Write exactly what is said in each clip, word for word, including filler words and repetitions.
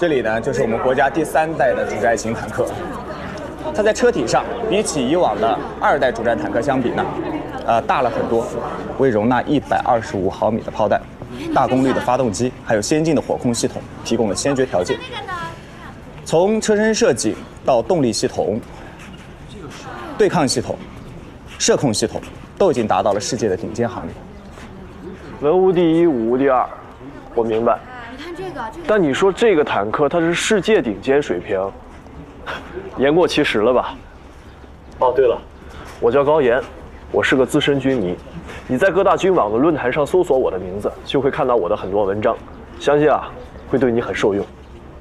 这里呢就是我们国家第三代的主战型坦克。它在车体上比起以往的二代主战坦克相比呢，呃大了很多，为容纳一百二十五毫米的炮弹、大功率的发动机，还有先进的火控系统提供了先决条件。从车身设计到动力系统、对抗系统、射控系统，都已经达到了世界的顶尖行列。 文无第一，武无第二，我明白。 你看这个，这个。 但你说这个坦克它是世界顶尖水平，言过其实了吧？哦，对了，我叫高岩，我是个资深军迷。你在各大军网的论坛上搜索我的名字，就会看到我的很多文章，相信啊会对你很受用。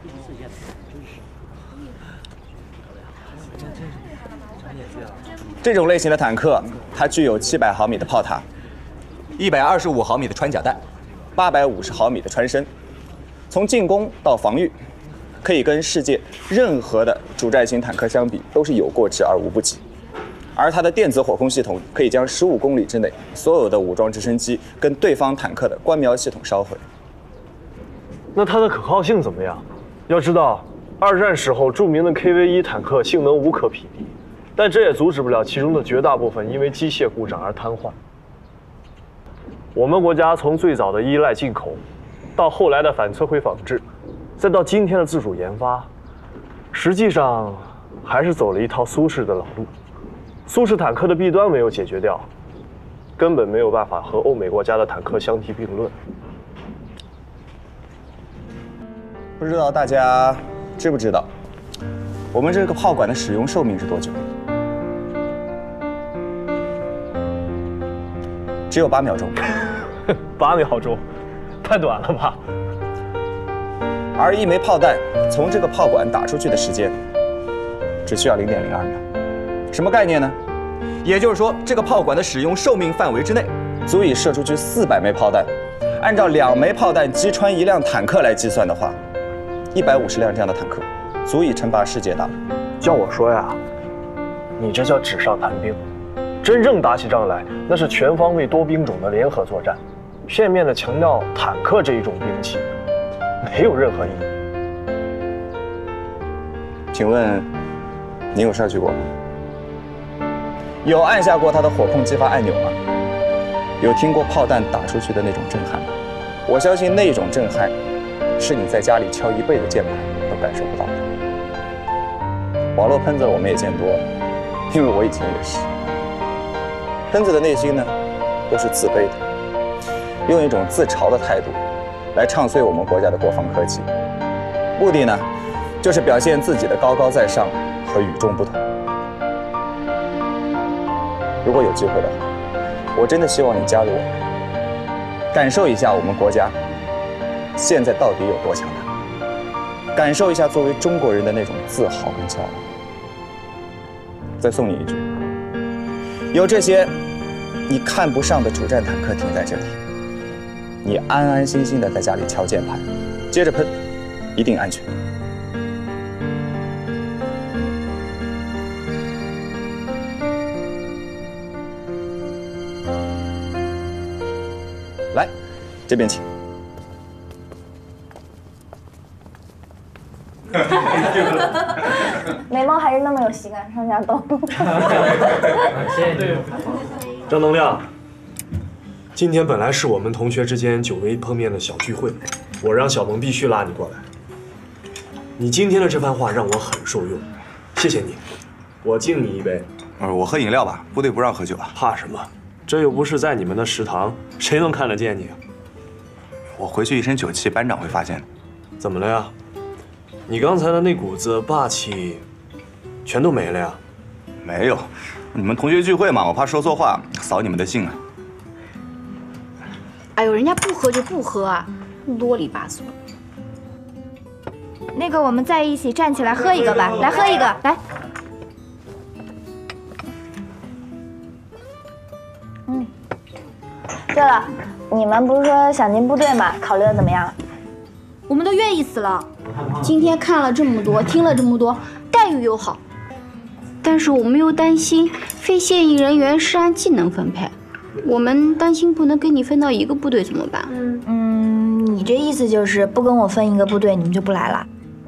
这种类型的坦克，它具有七百毫米的炮塔，一百二十五毫米的穿甲弹，八百五十毫米的穿身。从进攻到防御，可以跟世界任何的主战型坦克相比，都是有过之而无不及。而它的电子火控系统可以将十五公里之内所有的武装直升机跟对方坦克的观瞄系统烧毁。 那它的可靠性怎么样？要知道，二战时候著名的 K V 一坦克性能无可匹敌。但这也阻止不了其中的绝大部分因为机械故障而瘫痪。我们国家从最早的依赖进口，到后来的反测绘仿制，再到今天的自主研发，实际上还是走了一套苏式的老路。苏式坦克的弊端没有解决掉，根本没有办法和欧美国家的坦克相提并论。 不知道大家知不知道，我们这个炮管的使用寿命是多久？只有八秒钟。 八秒钟，太短了吧？ 而一枚炮弹从这个炮管打出去的时间，只需要零点零二秒。什么概念呢？也就是说，这个炮管的使用寿命范围之内，足以射出去四百枚炮弹。按照两枚炮弹击穿一辆坦克来计算的话，一百五十辆这样的坦克，足以称霸世界大陆。 叫我说呀，你这叫纸上谈兵。真正打起仗来，那是全方位多兵种的联合作战。片面的强调坦克这一种兵器，没有任何意义。 请问，你有上去过吗？有按下过它的火控激发按钮吗？有听过炮弹打出去的那种震撼吗？我相信那种震撼，是你在家里敲一辈子键盘都感受不到的。网络喷子我们也见多了，因为我以前也是。喷子的内心呢，都是自卑的，用一种自嘲的态度来唱衰我们国家的国防科技，目的呢，就是表现自己的高高在上和与众不同。如果有机会的话，我真的希望你加入我们，感受一下我们国家现在到底有多强大，感受一下作为中国人的那种自豪跟骄傲。再送你一句。有这些你看不上的主战坦克停在这里，你安安心心的在家里敲键盘，接着喷，一定安全。来，这边请。 眉毛还是那么有喜感，上下动。 谢谢。 张能亮，今天本来是我们同学之间久违碰面的小聚会，我让小萌必须拉你过来。你今天的这番话让我很受用，谢谢你，我敬你一杯。 呃，我喝饮料吧，部队不让喝酒啊。 怕什么？这又不是在你们的食堂，谁能看得见你？ 我回去一身酒气，班长会发现的。 怎么了呀？你刚才的那股子霸气，全都没了呀？ 没有，你们同学聚会嘛，我怕说错话扫你们的兴啊。 哎呦，人家不喝就不喝啊，啰里吧嗦。 那个，我们在一起站起来喝一个吧，来喝一个，来。嗯。对了，你们不是说想进部队吗？考虑的怎么样了？ 我们都愿意死了。今天看了这么多，听了这么多，待遇又好，但是我们又担心非现役人员是按技能分配，我们担心不能跟你分到一个部队怎么办？ 嗯，你这意思就是不跟我分一个部队，你们就不来了？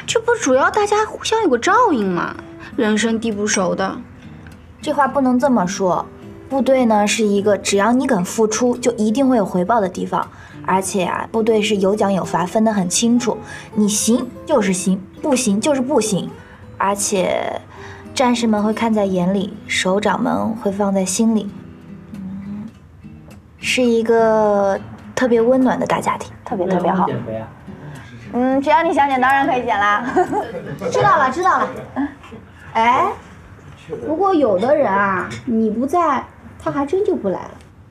这不主要大家互相有个照应吗？人生地不熟的。 这话不能这么说。部队呢是一个只要你肯付出，就一定会有回报的地方。而且啊，部队是有奖有罚，分得很清楚。你行就是行，不行就是不行。而且，战士们会看在眼里，首长们会放在心里。嗯，是一个特别温暖的大家庭，特别特别好。 减肥啊？ 嗯，只要你想减，当然可以减啦。 知道了，知道了。哎，不过有的人啊，你不在，他还真就不来了。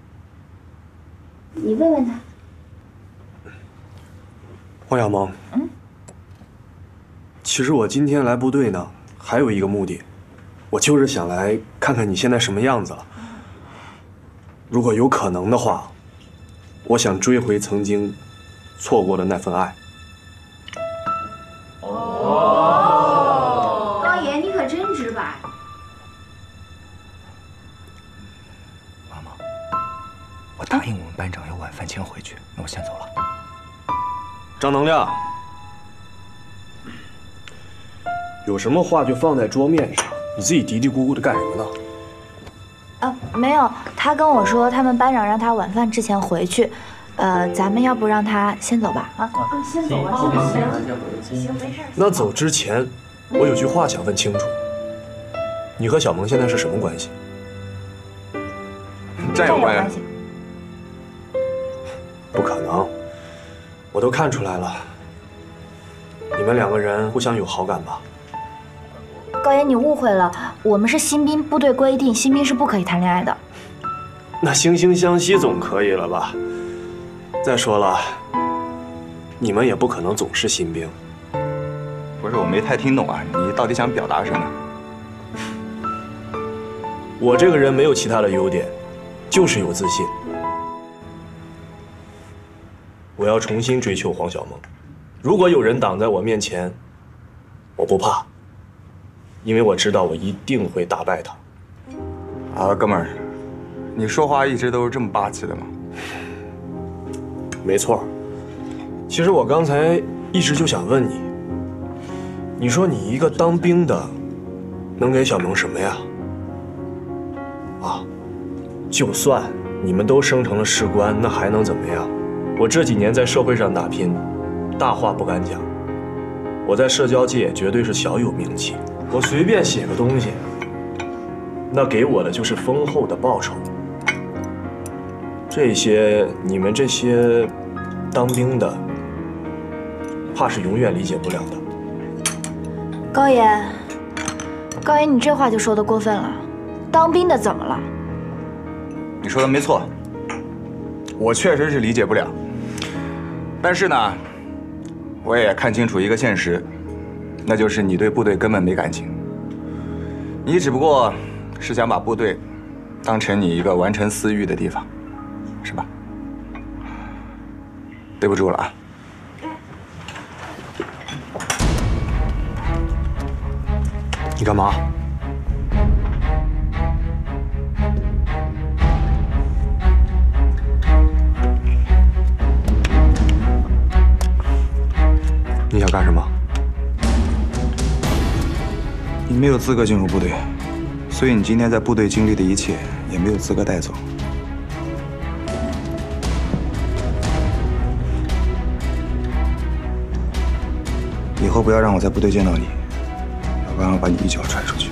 你问问他。 黄小萌，嗯，其实我今天来部队呢，还有一个目的，我就是想来看看你现在什么样子了。如果有可能的话，我想追回曾经错过的那份爱。 哦，高爷，你可真直白。 妈妈，我答应我们班长要晚饭前回去，那我先走了。 张能亮，有什么话就放在桌面上，你自己嘀嘀咕咕的干什么呢？ 啊，没有，他跟我说他们班长让他晚饭之前回去，呃，咱们要不让他先走吧？啊， 嗯，先走吧， 行行行行行，没事。 那走之前，我有句话想问清楚，你和小萌现在是什么关系？ 战友关系。 不可能，我都看出来了，你们两个人互相有好感吧？ 高爷，你误会了，我们是新兵，部队规定新兵是不可以谈恋爱的。 那惺惺相惜总可以了吧？再说了，你们也不可能总是新兵。 不是，我没太听懂啊，你到底想表达什么？ 我这个人没有其他的优点，就是有自信。我要重新追求黄小萌，如果有人挡在我面前，我不怕，因为我知道我一定会打败他。 啊，哥们儿，你说话一直都是这么霸气的吗？ 没错，其实我刚才一直就想问你，你说你一个当兵的，能给小萌什么呀？啊，就算你们都升成了士官，那还能怎么样？我这几年在社会上打拼，大话不敢讲，我在社交界绝对是小有名气。我随便写个东西，那给我的就是丰厚的报酬。这些你们这些当兵的，怕是永远理解不了的。 高爷，高爷，你这话就说的过分了。当兵的怎么了？ 你说的没错，我确实是理解不了。但是呢，我也看清楚一个现实，那就是你对部队根本没感情。你只不过是想把部队当成你一个完成私欲的地方，是吧？对不住了啊。 你干嘛？你想干什么？ 你没有资格进入部队，所以你今天在部队经历的一切也没有资格带走。以后不要让我在部队见到你，要不然我把你一脚踹出去。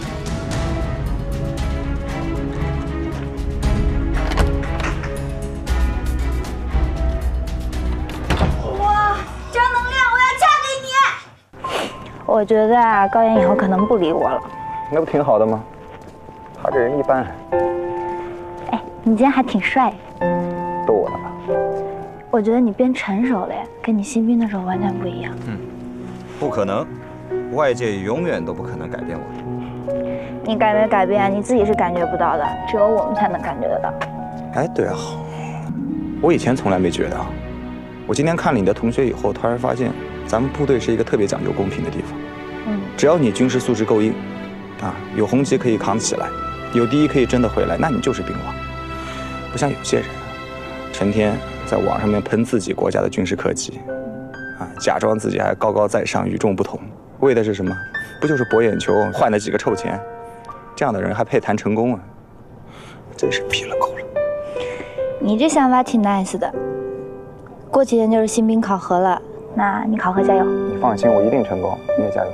哇，张能亮，我要嫁给你！ 我觉得啊，高岩以后可能不理我了。 那不挺好的吗？他这人一般。 哎，你今天还挺帅。 逗我呢吧？ 我觉得你变成熟了，跟你新兵的时候完全不一样。 嗯，不可能，外界永远都不可能改变我。 你改没改变，你自己是感觉不到的，只有我们才能感觉得到。 哎，对啊，我以前从来没觉得啊。我今天看了你的同学以后，突然发现咱们部队是一个特别讲究公平的地方。 嗯， 只要你军事素质够硬，啊，有红旗可以扛起来，有第一可以争得回来，那你就是兵王。不像有些人，成天在网上面喷自己国家的军事科技，啊，假装自己还高高在上、与众不同。 为的是什么？不就是博眼球，换了几个臭钱？这样的人还配谈成功啊？真是劈了口了。 你这想法挺 nice 的。过几天就是新兵考核了，那你考核加油。 你放心，我一定成功，你也加油。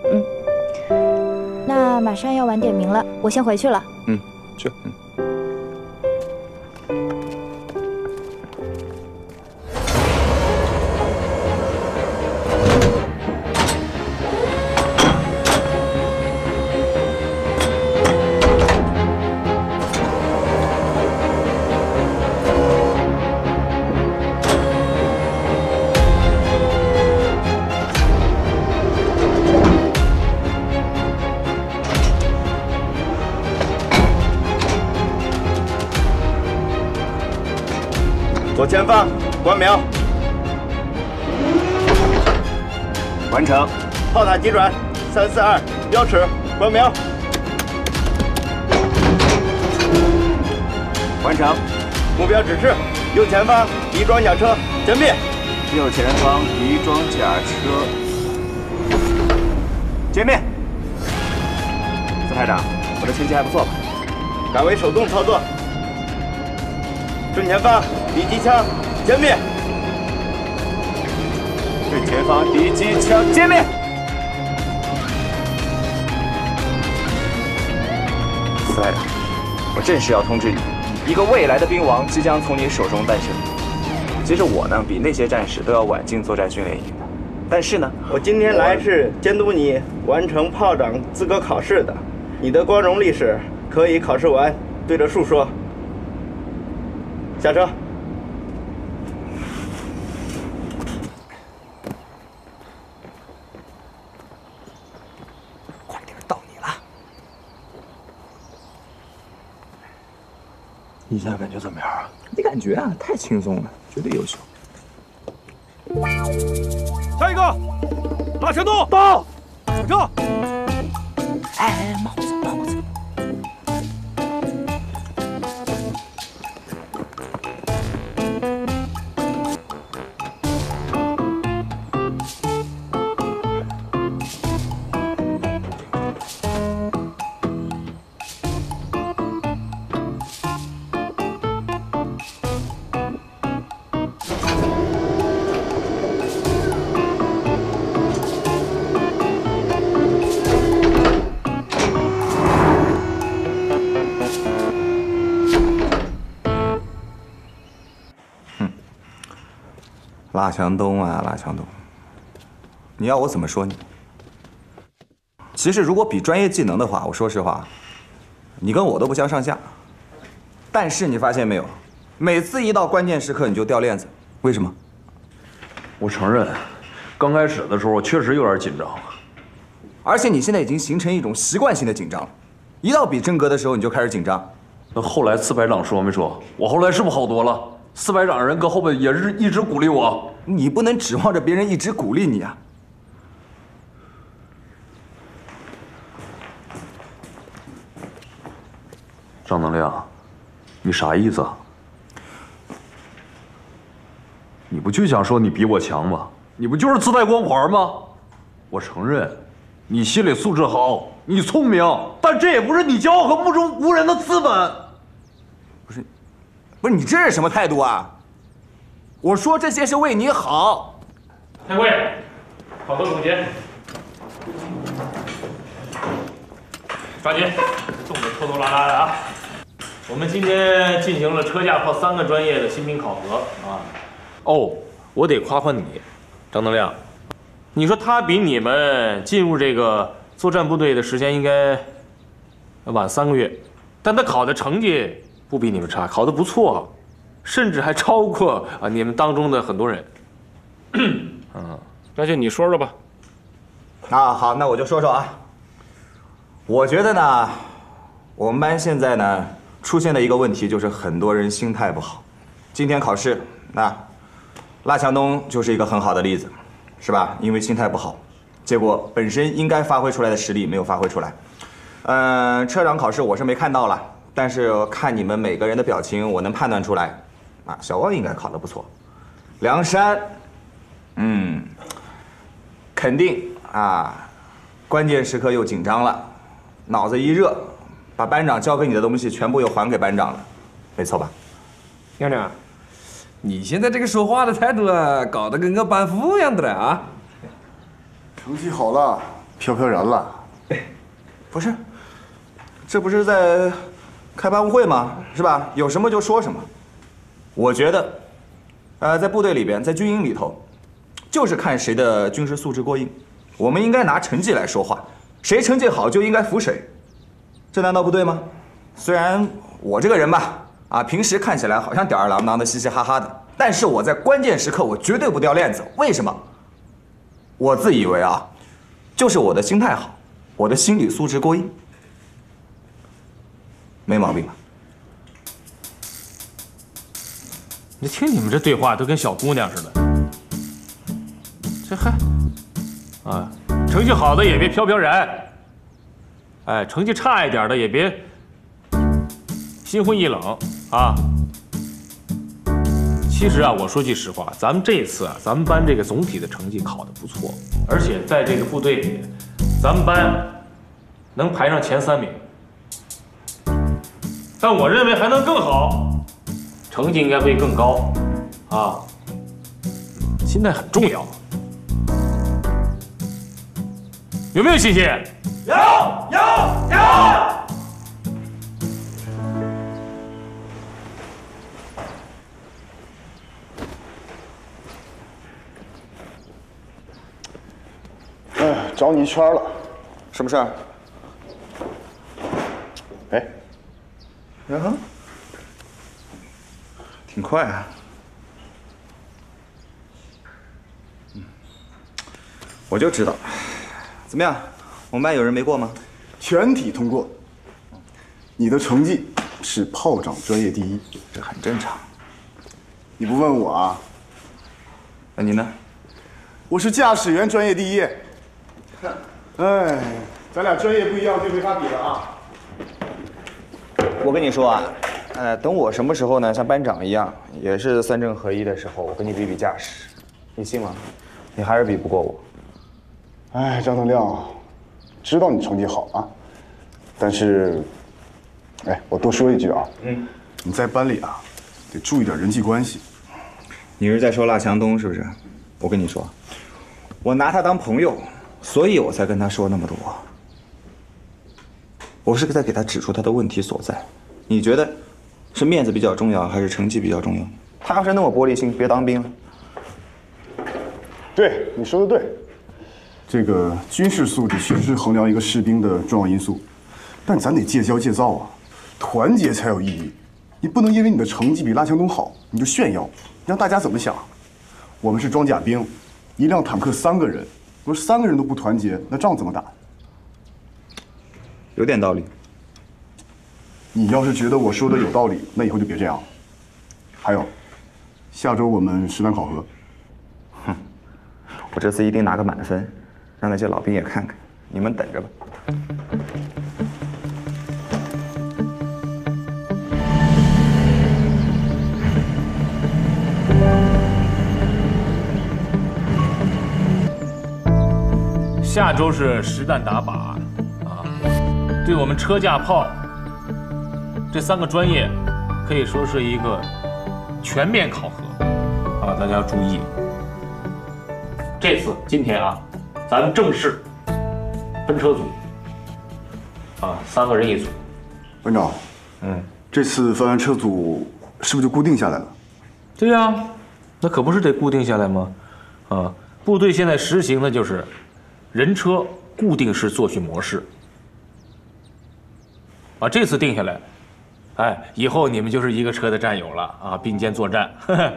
嗯。那马上要晚点名了，我先回去了。 嗯，去。嗯。 左前方，观瞄， 完成。 炮塔急转，三四二，标尺，观瞄， 完成。 目标指示，右前方敌装甲车，歼灭。 右前方敌装甲车，歼灭。司排长，我的前期还不错吧？ 改为手动操作。正前方。 敌机枪歼灭！ 正前方敌机枪歼灭！司排长，我正式要通知你，一个未来的兵王即将从你手中诞生。其实我呢，比那些战士都要晚进作战训练营的，但是呢， 我今天来是监督你完成炮长资格考试的。你的光荣历史可以考试完对着树说。下车。 你现在感觉怎么样啊？ 没感觉啊，太轻松了，绝对优秀。 下一个，大强度到，这。 哎哎，帽子帽子。 拉强东啊，拉强东，你要我怎么说你？其实如果比专业技能的话，我说实话，你跟我都不相上下。但是你发现没有，每次一到关键时刻你就掉链子，为什么？ 我承认，刚开始的时候我确实有点紧张， 而且你现在已经形成一种习惯性的紧张了，一到比真格的时候你就开始紧张。 那后来四排长说没说？我后来是不是好多了？ 四排长人搁后边也是一直鼓励我， 你不能指望着别人一直鼓励你啊！ 张能亮，你啥意思啊？你不就想说你比我强吗？你不就是自带光环吗？我承认，你心理素质好，你聪明，但这也不是你骄傲和目中无人的资本。 不是。 不是你这是什么态度啊？我说这些是为你好。 开会，考核总结。抓紧，动得拖拖拉拉的啊！我们今天进行了车架炮三个专业的新兵考核啊。哦，我得夸夸你，张能亮。你说他比你们进入这个作战部队的时间应该晚三个月，但他考的成绩。 不比你们差，考得不错，甚至还超过啊你们当中的很多人。嗯，那就你说说吧。 啊，好，那我就说说啊。我觉得呢，我们班现在呢出现的一个问题就是很多人心态不好。今天考试，那拉强东就是一个很好的例子，是吧？因为心态不好，结果本身应该发挥出来的实力没有发挥出来。嗯，车长考试我是没看到了。 但是看你们每个人的表情，我能判断出来，啊，小汪应该考得不错，梁山，嗯，肯定啊， 关键时刻又紧张了，脑子一热，把班长交给你的东西全部又还给班长了，没错吧？ 娘娘，你现在这个说话的态度啊，搞得跟个班副一样的了啊！ 成绩好了，飘飘然了。 不是，这不是在开班务会吗？是吧？有什么就说什么。我觉得，呃，在部队里边，在军营里头，就是看谁的军事素质过硬。我们应该拿成绩来说话，谁成绩好就应该服谁，这难道不对吗？虽然我这个人吧，啊，平时看起来好像吊儿郎当的、嘻嘻哈哈的，但是我在关键时刻我绝对不掉链子。为什么？我自以为啊，就是我的心态好，我的心理素质过硬，没毛病吧？ 你听你们这对话都跟小姑娘似的，这还。 啊，成绩好的也别飘飘然，哎，成绩差一点的也别心灰意冷啊。其实啊，我说句实话，咱们这次啊，咱们班这个总体的成绩考得不错，而且在这个部队里，咱们班能排上前三名。但我认为还能更好，成绩应该会更高啊。心态很重要。 有没有信心？ 有有有！ 哎，找你一圈了， 什么事儿？ 哎， 呀哈，挺快啊。嗯，我就知道。 怎么样？我们班有人没过吗？ 全体通过。你的成绩是炮长专业第一， 这很正常。 你不问我啊？ 那你呢？ 我是驾驶员专业第一。哎，咱俩专业不一样，就没法比了啊。 我跟你说啊，呃，等我什么时候呢，像班长一样，也是三正合一的时候，我跟你比比驾驶，你信吗？你还是比不过我。 哎，张能亮，知道你成绩好啊，但是，哎，我多说一句啊，嗯，你在班里啊，得注意点人际关系。 你是在说腊强东是不是？我跟你说，我拿他当朋友，所以我才跟他说那么多。我是在给他指出他的问题所在。你觉得是面子比较重要，还是成绩比较重要？他要是那么玻璃心，别当兵了。 对，你说的对。 这个军事素质确实是衡量一个士兵的重要因素，但咱得戒骄戒躁啊，团结才有意义。你不能因为你的成绩比拉强东好，你就炫耀，让大家怎么想？我们是装甲兵，一辆坦克三个人，如果三个人都不团结，那仗怎么打？ 有点道理。 你要是觉得我说的有道理，那以后就别这样。还有，下周我们实弹考核。 哼，我这次一定拿个满分。 让那些老兵也看看，你们等着吧。 下周是实弹打靶啊，对我们车架炮这三个专业，可以说是一个全面考核啊，大家要注意。这次今天啊。 咱们正式分车组，啊，三个人一组。 班长，嗯，这次分完车组是不是就固定下来了？ 对呀，那可不是得固定下来吗？啊，部队现在实行的就是人车固定式作训模式。啊，这次定下来，哎，以后你们就是一个车的战友了啊，并肩作战。呵呵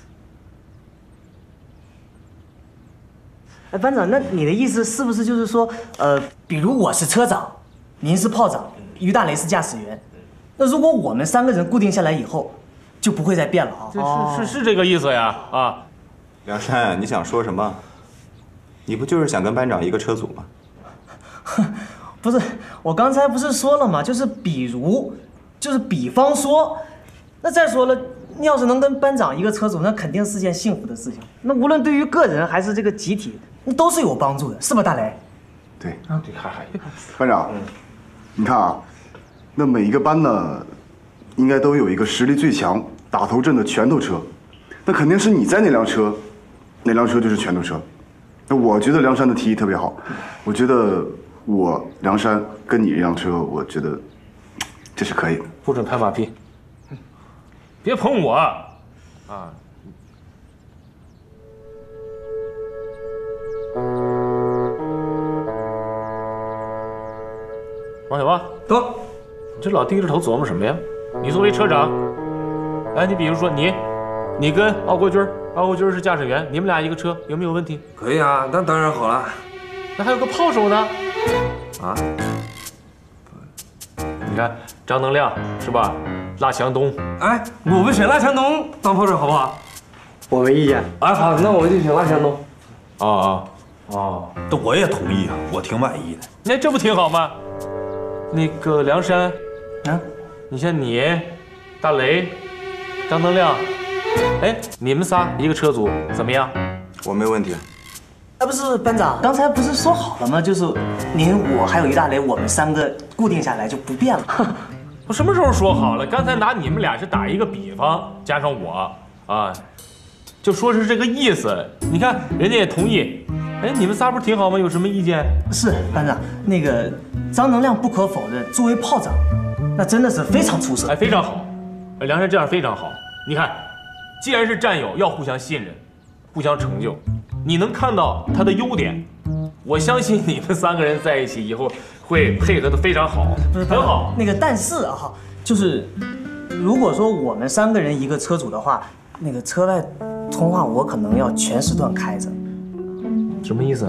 哎，班长，那你的意思是不是就是说，呃，比如我是车长，您是炮长，于大雷是驾驶员，那如果我们三个人固定下来以后，就不会再变了啊？ 这是是是这个意思呀啊！ 梁山，你想说什么？你不就是想跟班长一个车组吗？ 不是，我刚才不是说了吗？就是比如，就是比方说，那再说了。 你要是能跟班长一个车组，那肯定是件幸福的事情。那无论对于个人还是这个集体，那都是有帮助的，是吧，大雷？ 对啊，对，还还。 班长，嗯，你看啊，那每一个班呢，应该都有一个实力最强、打头阵的拳头车，那肯定是你在那辆车，那辆车就是拳头车。那我觉得梁山的提议特别好，我觉得我梁山跟你这辆车，我觉得这是可以的。 不准拍马屁，别捧我啊！王小八， 到。 你这老低着头琢磨什么呀？你作为车长，哎，你比如说你，你跟敖国军，敖国军是驾驶员，你们俩一个车，有没有问题？ 可以啊，那当然好了。 那还有个炮手呢？ 啊？ 你看张能亮是吧？拉强东， 哎，我们选拉强东当炮手好不好？ 我没意见。 哎，好，那我就选拉强东。 哦哦哦， 这我也同意啊，我挺满意的。 那这不挺好吗？那个梁山， 啊， 你像你、大雷、张能亮，哎，你们仨一个车组怎么样？ 我没问题。 啊，不是班长，刚才不是说好了吗？就是您、我还有于大雷，我们三个固定下来就不变了。 我什么时候说好了？刚才拿你们俩是打一个比方，加上我啊，就说是这个意思。你看人家也同意。哎，你们仨不是挺好吗？有什么意见？ 是班长，那个张能亮不可否认，作为炮长，那真的是非常出色。 哎，非常好，梁山这样非常好。你看，既然是战友，要互相信任，互相成就。你能看到他的优点，我相信你们三个人在一起以后会配合的非常好，很好。 那个但是啊，就是如果说我们三个人一个车组的话，那个车外通话我可能要全时段开着。 什么意思？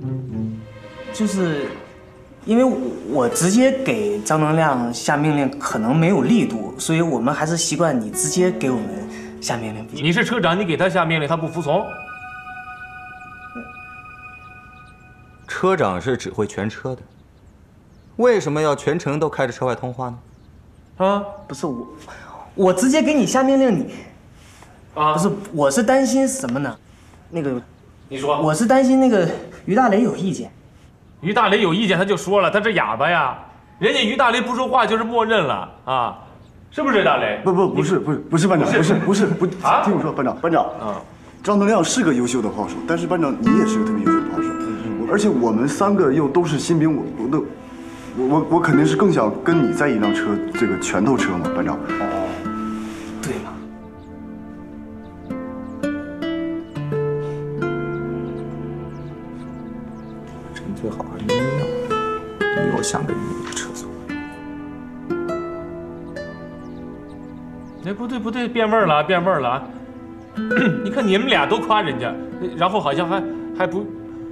就是因为我直接给张能亮下命令可能没有力度，所以我们还是习惯你直接给我们下命令。 你是车长，你给他下命令，他不服从。 车长是指挥全车的，为什么要全程都开着车外通话呢？ 啊， 不是我，我直接给你下命令，你啊， 不是，我是担心什么呢？那个， 你说， 我是担心那个于大雷有意见。 于大雷有意见，他就说了，他是哑巴呀。人家于大雷不说话就是默认了啊，是不是大雷？ 不不不是不是不是班长，不是不是不啊！听我说，班长班长啊，张能亮是个优秀的炮手，但是班长你也是个特别优秀的炮手，而且我们三个又都是新兵，我我都我我我肯定是更想跟你在一辆车，这个拳头车嘛，班长。 哦，对了。 人最好还是没用，以后想着你的车组。 哎，不对不对，变味儿了，变味儿了啊！你看你们俩都夸人家，然后好像还还不，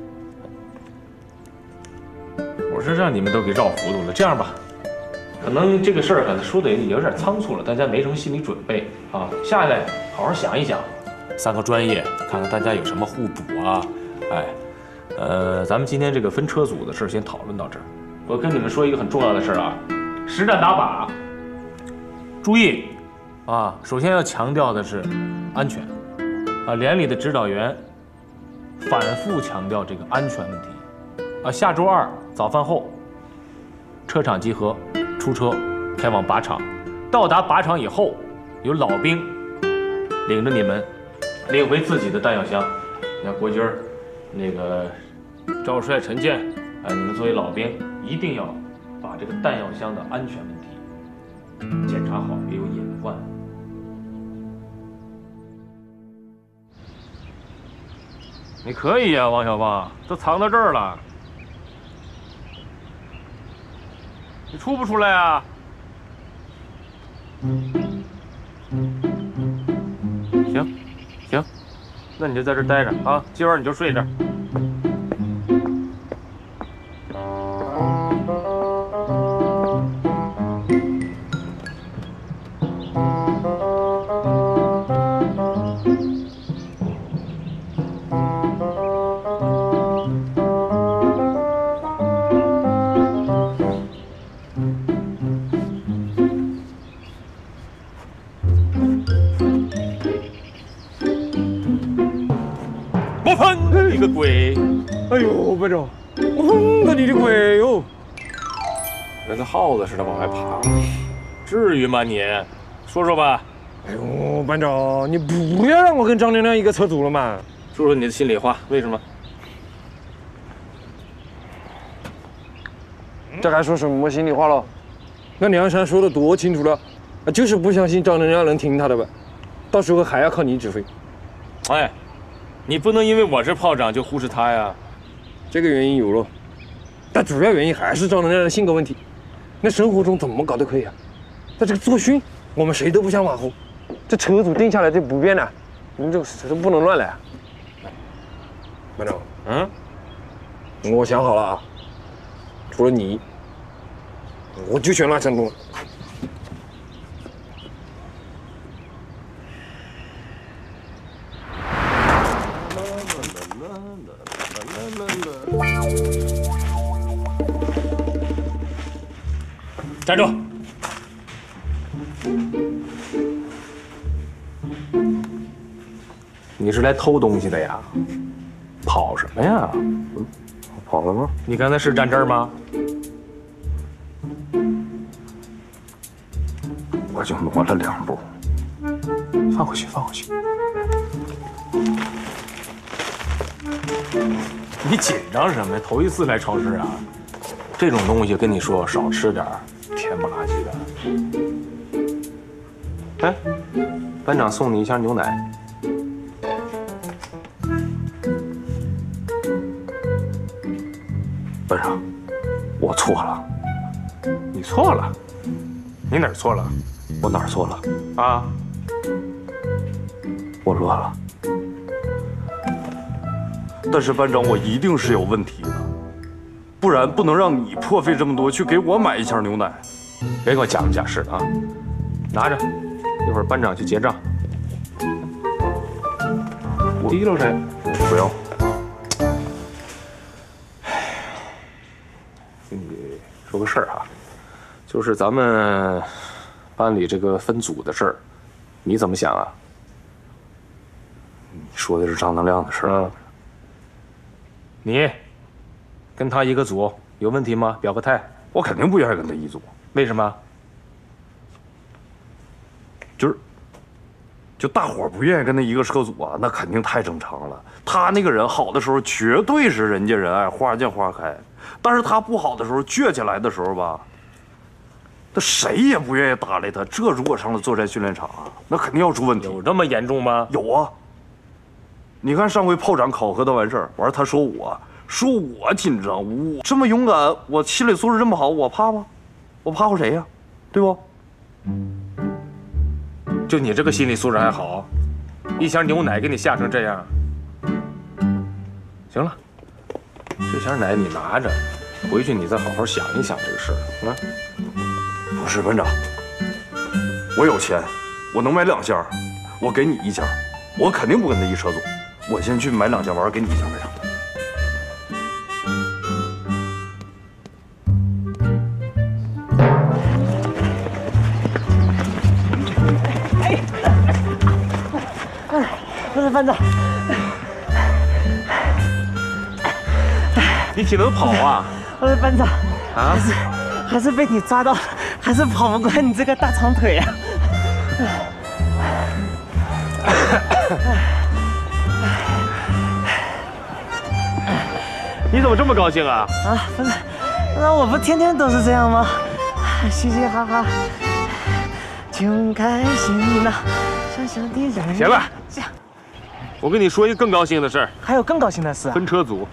我是让你们都给绕糊涂了。这样吧，可能这个事儿可能说的有点仓促了，大家没什么心理准备啊。下来好好想一想，三个专业，看看大家有什么互补啊。哎，呃，咱们今天这个分车组的事儿先讨论到这儿。我跟你们说一个很重要的事儿啊，实战打靶，注意。啊，首先要强调的是安全，啊，连里的指导员反复强调这个安全问题。啊，下周二早饭后，车场集合，出车开往靶场。到达靶场以后，有老兵领着你们领回自己的弹药箱。你看国军儿，那个赵帅、陈健，哎，你们作为老兵，一定要把这个弹药箱的安全问题检查好，别有隐患。你可以呀、啊，王小胖，都藏到这儿了，你出不出来啊？行，行，那你就在这儿待着啊，今晚你就睡这儿。你个鬼！ 哎呦，班长， 我碰到你的鬼哟！ 跟个耗子似的往外爬，至于吗你？说说吧。 哎呦，班长，你不要让我跟张亮亮一个车组了嘛！ 说说你的心里话，为什么？ 这还说什么心里话了？那梁山说的多清楚了，啊，就是不相信张亮亮能听他的呗，到时候还要靠你指挥。 哎，你不能因为我是炮长就忽视他呀。 这个原因有了，但主要原因还是张亮亮的性格问题。那生活中怎么搞都可以啊，但这个作训，我们谁都不想马虎。这车组定下来就不变了，你这这不能乱来啊。班长，嗯，我想好了啊，除了你，我就选那山东。 站住！你是来偷东西的呀？跑什么呀？ 跑了吗？ 你刚才是站这儿吗？ 我就挪了两步， 放回去，放回去。你紧张什么呀？头一次来超市啊？这种东西跟你说少吃点儿，甜吧唧的。哎，班长送你一箱牛奶。 班长，我错了。 你错了？你哪儿错了？ 我哪儿错了？ 啊？ 我乐了。但是班长，我一定是有问题的，不然不能让你破费这么多去给我买一箱牛奶。 别给我假模假式的啊！拿着，一会儿班长去结账。我提溜谁？ 不要。 跟你说个事儿啊，就是咱们班里这个分组的事儿，你怎么想啊？ 你说的是张能亮的事儿。 嗯。你跟他一个组有问题吗？表个态。 我肯定不愿意跟他一组。 为什么？ 就是，就大伙儿不愿意跟他一个车组啊，那肯定太正常了。他那个人好的时候绝对是人见人爱，花见花开，但是他不好的时候，倔起来的时候吧，他谁也不愿意搭理他。这如果上了作战训练场啊，那肯定要出问题。 有这么严重吗？ 有啊。你看上回炮长考核的完事儿，完他说我说我紧张，我这么勇敢，我心理素质这么好，我怕吗？我怕过谁呀？对不？ 就你这个心理素质还好，一箱牛奶给你吓成这样。行了，这箱奶你拿着，回去你再好好想一想这个事儿啊。 不是班长，我有钱，我能买两箱，我给你一箱，我肯定不跟他一车组。我先去买两箱玩，给你一箱班长。 不是班长， 你岂能跑啊？ 不是班长， 啊， 还是还是被你抓到，还是跑不过你这个大长腿啊！ 你怎么这么高兴啊？ 啊，不是，那我不天天都是这样吗？嘻嘻哈哈，穷开心呐，小小的人。 行了，我跟你说一个更高兴的事儿。 还有更高兴的事啊？ 分车组。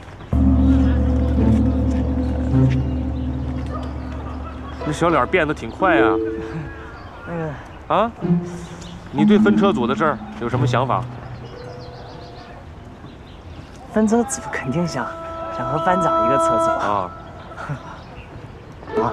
这小脸变得挺快啊。 那个啊，你对分车组的事儿有什么想法？ 分车组肯定想想和班长一个车组啊。 啊。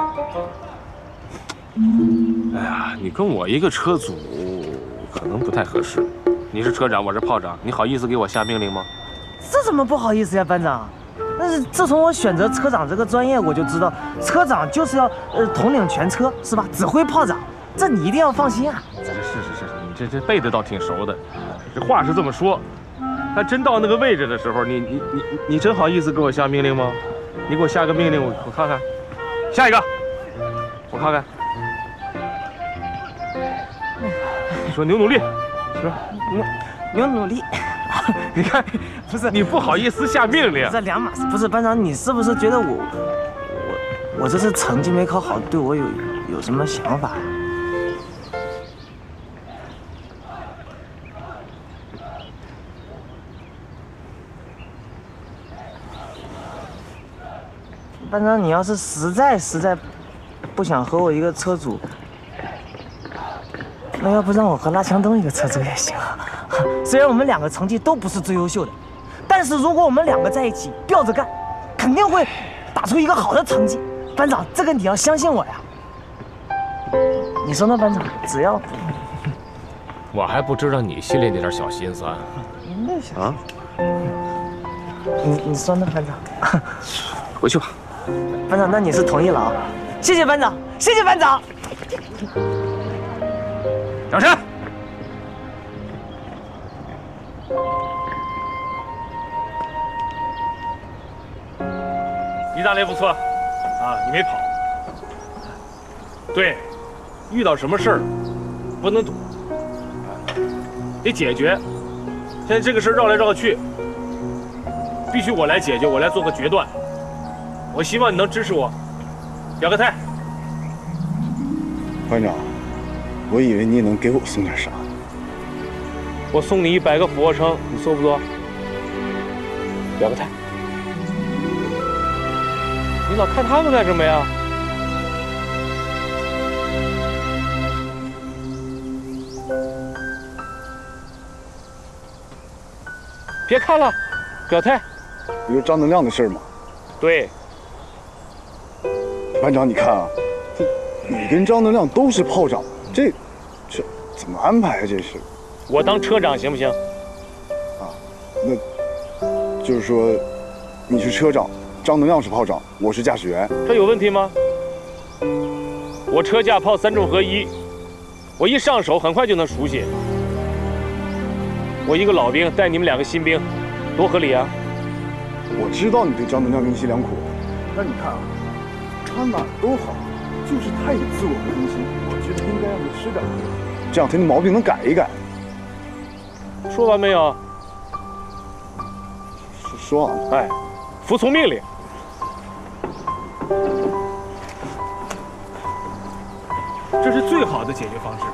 哎呀，你跟我一个车组可能不太合适。你是车长，我是炮长，你好意思给我下命令吗？ 这怎么不好意思呀，班长？但是自从我选择车长这个专业，我就知道车长就是要呃统领全车，是吧？指挥炮长，这你一定要放心啊。 是是是是，你这这背的倒挺熟的。这话是这么说， 他真到那个位置的时候，你你你你真好意思给我下命令吗？你给我下个命令，我我看看。下一个，我看看。你说牛努力，说牛牛努力。 你看， 不是你不好意思下命令。 这两码事。不是班长，你是不是觉得我我我这次成绩没考好，对我有有什么想法呀？班长，你要是实在实在不想和我一个车组，那要不让我和拉强东一个车组也行啊。虽然我们两个成绩都不是最优秀的，但是如果我们两个在一起吊着干，肯定会打出一个好的成绩。班长，这个你要相信我呀。你说呢，班长？只要我还不知道你心里那点小心思啊。 啊？你你说呢，班长？ 回去吧。 班长，那你是同意了啊？谢谢班长，谢谢班长。 掌声！你打得也不错，啊，你没跑。对，遇到什么事儿不能躲，得解决。现在这个事儿绕来绕去，必须我来解决，我来做个决断。我希望你能支持我，表个态。 班长，我以为你也能给我送点啥。 我送你一百个俯卧撑，你做不做？表个态。你老看他们干什么呀？别看了，表态。 不是张能亮的事吗？ 对。 班长，你看啊，这你跟张能亮都是炮长，这这怎么安排啊？这是。 我当车长行不行？ 啊，那就是说，你是车长，张能亮是炮长，我是驾驶员。 这有问题吗？我车架炮三重合一，我一上手很快就能熟悉。我一个老兵带你们两个新兵，多合理啊！ 我知道你对张能亮用心良苦，但你看啊，他哪儿都好，就是太以自我为中心。我觉得应该让他吃点苦，这样他的毛病能改一改。 说完没有？ 说说完了。 哎，服从命令。这是最好的解决方式。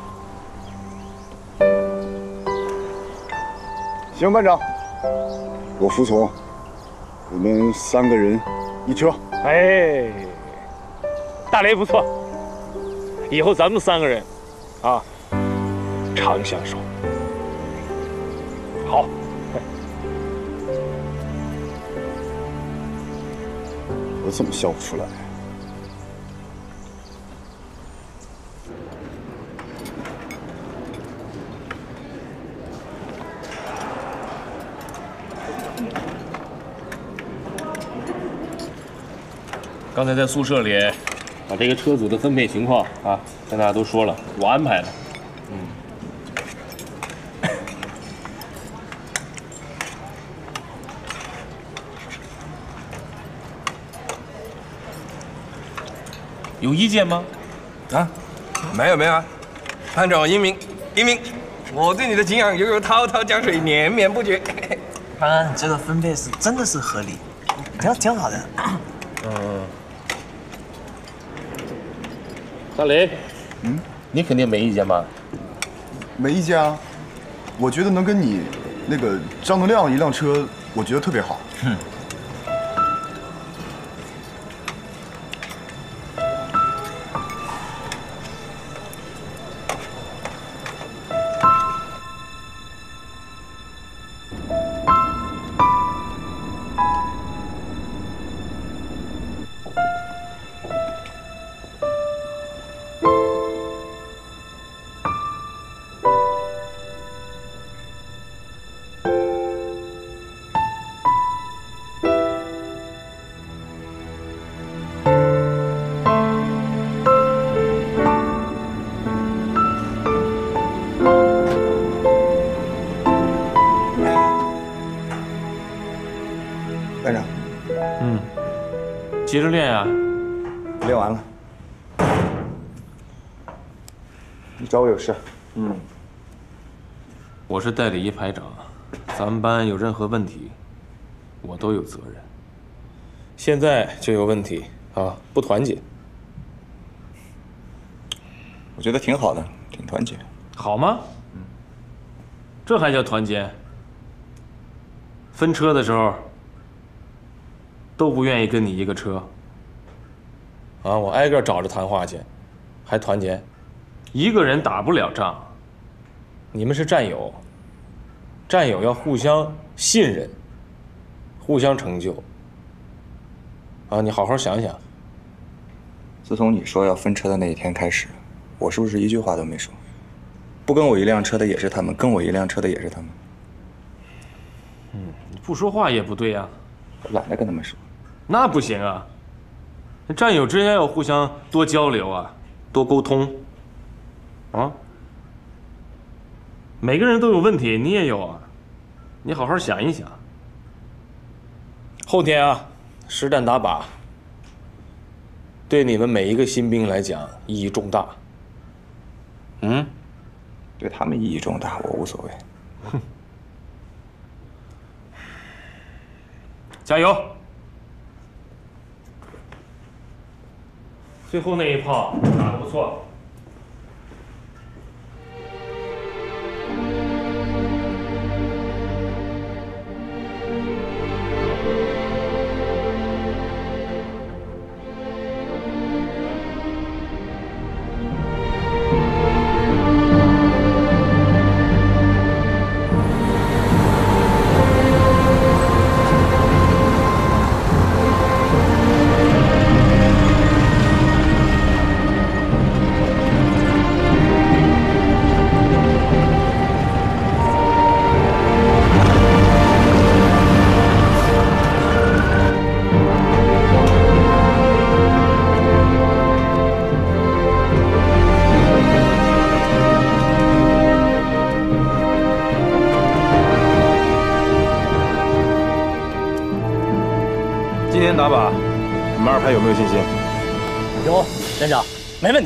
行，班长，我服从。我们三个人一车。 哎，大雷不错。以后咱们三个人，啊，常相守。好。 我怎么笑不出来？ 刚才在宿舍里，把这个车组的分配情况啊，跟大家都说了，我安排的。嗯。有意见吗？ 啊，没有没有啊，班长英明英明，我对你的敬仰犹如滔滔江水，连绵不绝。 班长，你这个分配是真的是合理，挺挺好的。 嗯。大雷，嗯，你肯定没意见吧？ 没意见啊，我觉得能跟你那个张能亮一辆车，我觉得特别好。嗯。 班长。 嗯，接着练啊。 练完了。你找我有事？ 嗯。我是代理一排长，咱们班有任何问题，我都有责任。现在就有问题啊，不团结。 我觉得挺好的，挺团结。 好吗？嗯。这还叫团结？分车的时候都不愿意跟你一个车。啊，我挨个找着谈话去，还团结？一个人打不了仗。你们是战友，战友要互相信任，互相成就。啊，你好好想想。 自从你说要分车的那一天开始，我是不是一句话都没说？不跟我一辆车的也是他们，跟我一辆车的也是他们。 嗯，你不说话也不对呀。 我懒得跟他们说。 那不行啊，战友之间要互相多交流啊，多沟通。啊，每个人都有问题，你也有啊，你好好想一想。后天啊，实战打靶，对你们每一个新兵来讲意义重大。嗯， 对他们意义重大，我无所谓。 哼，加油！最后那一炮打得不错。 打靶，你们二排有没有信心？ 有，连长，没问题。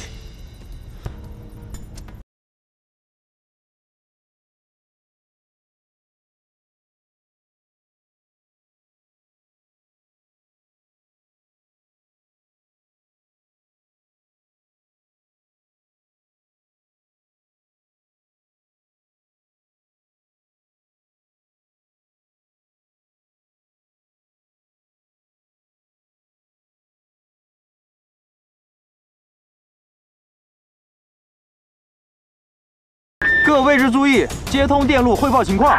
各位置注意，接通电路汇报情况。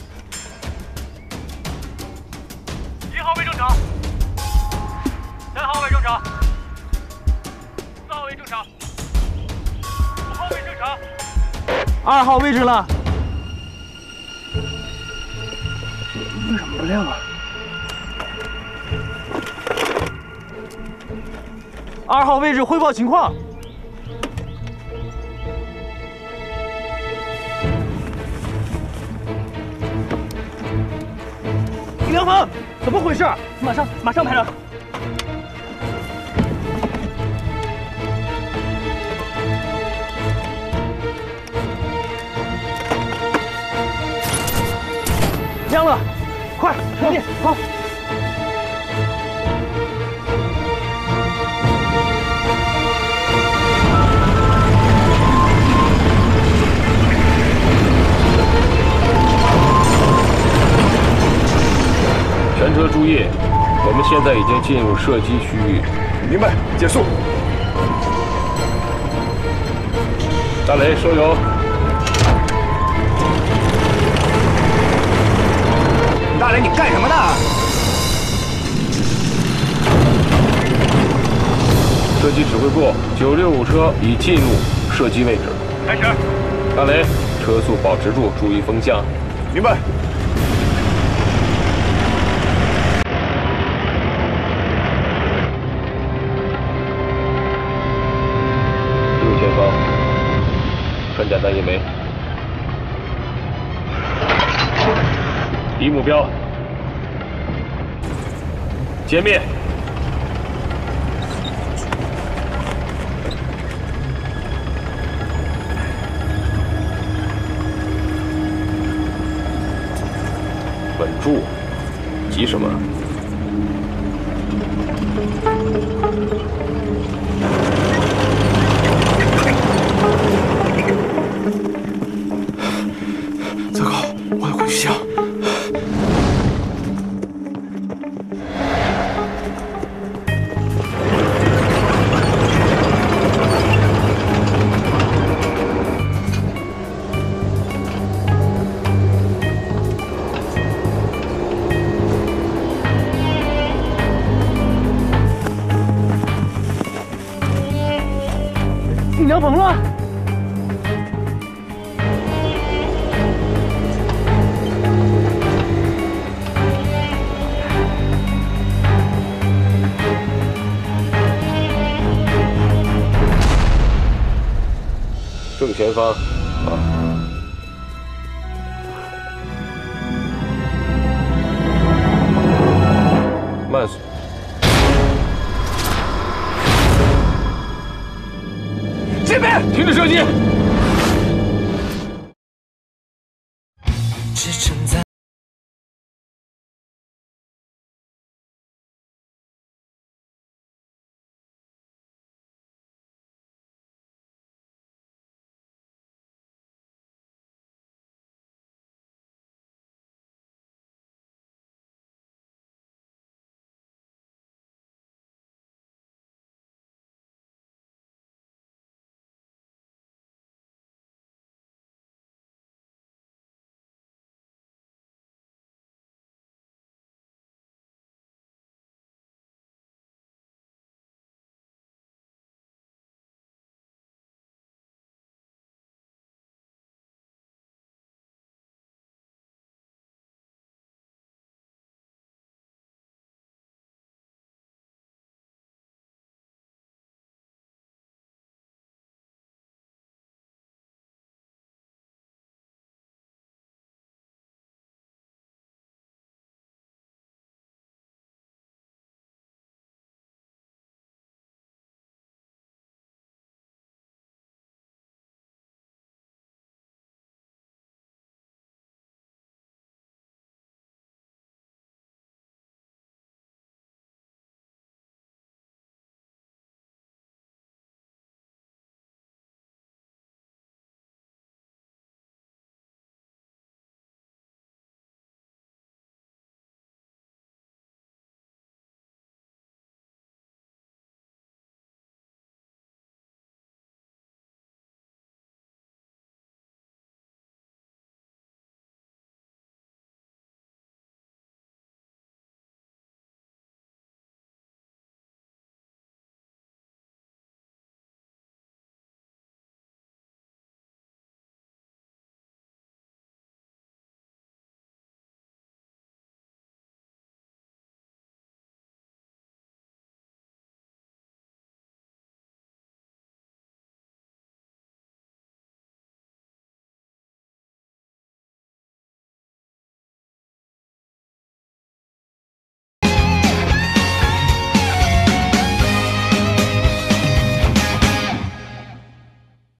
一号位正常，三号位正常，四号位正常，五号位正常。 二号位置呢？ 为什么不亮啊？ 二号位置汇报情况。梁鹏，怎么回事？马上，马上，排长。亮了，快充电，好。 全车注意，我们现在已经进入射击区域。 明白，结束。 大雷收油。 大雷，你干什么呢？ 射击指挥部，九六五车已进入射击位置。 开始。 大雷，车速保持住，注意风向。 明白。 前方，穿甲弹一枚，敌目标。 歼灭。稳住，急什么？ 糟糕，我要回去想。 娘甭了！ 正前方，啊！慢速。 这边， 停止射击！